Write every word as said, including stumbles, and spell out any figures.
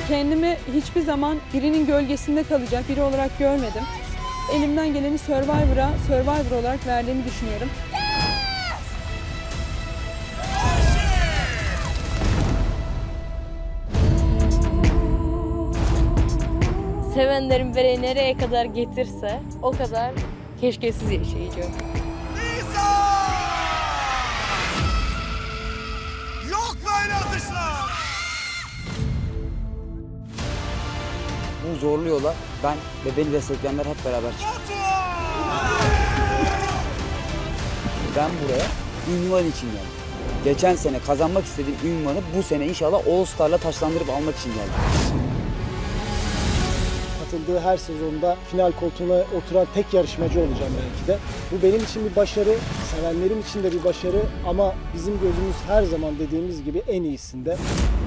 Kendimi hiçbir zaman birinin gölgesinde kalacak biri olarak görmedim. Elimden geleni Survivor'a, Survivor olarak verdiğimi düşünüyorum. Sevenlerim beni nereye kadar getirse o kadar keşkesiz yaşayacağım. Yok böyle atışlar. Bu zorlu yola ben ve beni destekleyenler hep beraber çıktık. Ben buraya ünvan için geldim. Geçen sene kazanmak istediğim ünvanı bu sene inşallah All Star'la taçlandırıp almak için geldim. Katıldığı her sezonda final koltuğuna oturan tek yarışmacı olacağım belki de. Bu benim için bir başarı, sevenlerim için de bir başarı ama bizim gözümüz her zaman dediğimiz gibi en iyisinde.